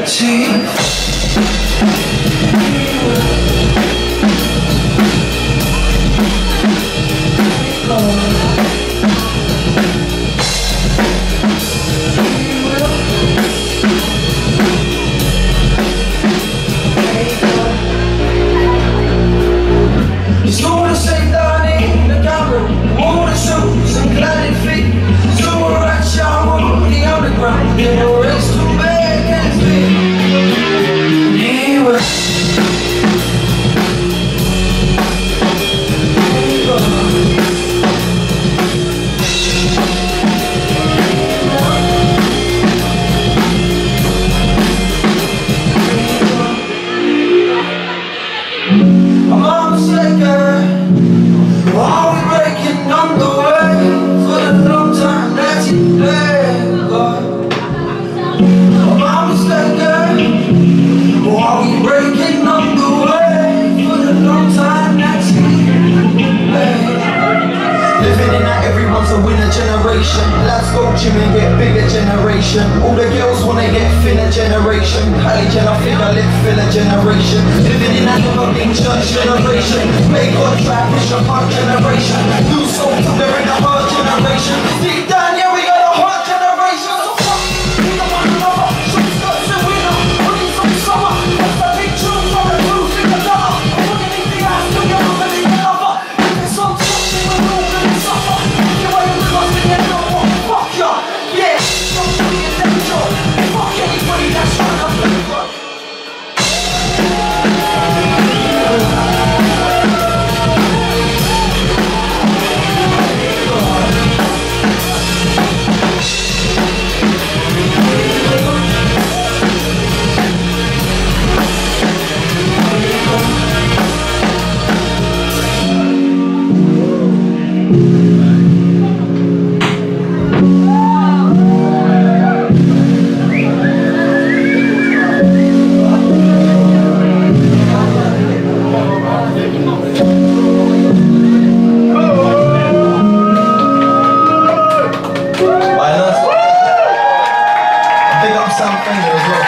achieve. Let's go gym and get bigger generation. All the girls wanna get thinner generation. Kylie Jenner figure lip filler generation. Living in that fucking church generation. Play God trap, push a hard generation. New soul, they're in the hard generation. Deep down, yeah, we got a hard generation. So fuck, we don't want another. Short skirts and winner, hoodies from summer. That's the big tune from the roof in the gutter. I'm looking in the eyes, still get over the lover. If it's on something, we're all gonna suffer. If you ain't with us, then you know what. Fuck ya, yeah, don't be a danger. Fuck anybody that's trying to play rough. Big up Sam Fender as well.